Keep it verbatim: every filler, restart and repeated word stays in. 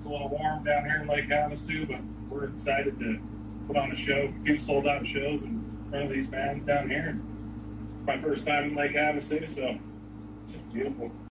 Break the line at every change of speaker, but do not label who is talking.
It's a little warm down here in Lake Havasu, but we're excited to put on a show, two sold-out shows in front of these fans down here. It's my first time in Lake Havasu, so it's just beautiful.